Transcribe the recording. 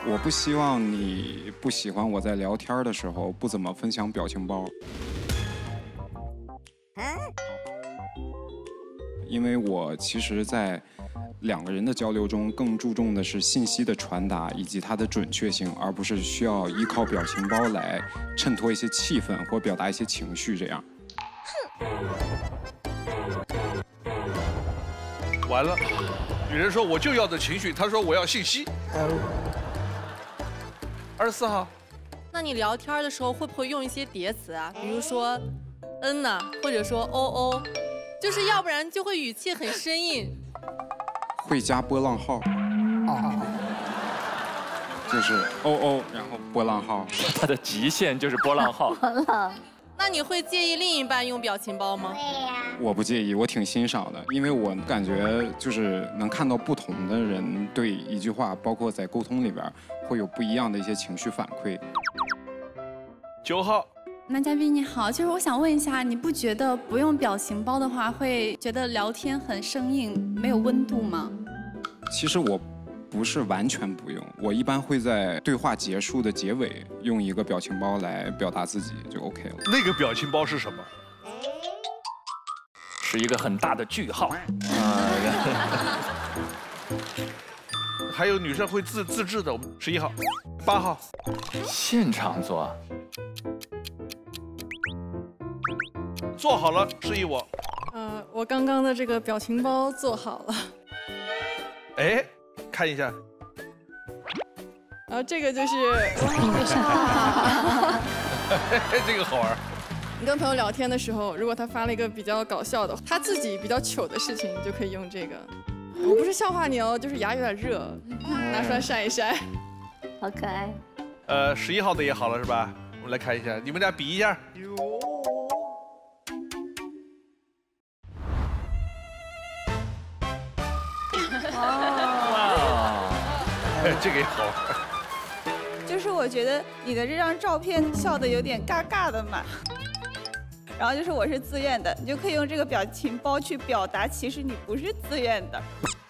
我不希望你不喜欢我在聊天的时候不怎么分享表情包。因为我其实，在两个人的交流中，更注重的是信息的传达以及它的准确性，而不是需要依靠表情包来衬托一些气氛或表达一些情绪这样。 完了，女人说我就要的情绪，她说我要信息。24号， 那你聊天的时候会不会用一些叠词啊？比如说“嗯呐”，或者说“哦哦”，就是要不然就会语气很生硬。 会加波浪号。就是哦哦，然后波浪号。 他的极限就是波浪号。 那你会介意另一半用表情包吗？ 我不介意，我挺欣赏的，因为我感觉就是能看到不同的人对一句话，包括在沟通里边会有不一样的一些情绪反馈。 9号， 男嘉宾你好，就是我想问一下，你不觉得不用表情包的话，会觉得聊天很生硬，没有温度吗？ 其实我不是完全不用，我一般会在对话结束的结尾用一个表情包来表达自己就 OK 了。 那个表情包是什么？ 是一个很大的句号。 还有女生会自制的。11号、8号， 现场做。 做好了，示意我。 我刚刚的这个表情包做好了。 哎，看一下。 然后这个就是， 这个好玩。 你跟朋友聊天的时候，如果他发了一个比较搞笑的，他自己比较糗的事情，你就可以用这个。我不是笑话你哦，就是牙有点热，拿出来晒一晒。 好可爱。 11号的也好了是吧？我们来看一下，你们俩比一下。 哇， 这个也好玩。 就是我觉得你的这张照片笑得有点尬尬的嘛，然后就是我是自愿的，你就可以用这个表情包去表达，其实你不是自愿的。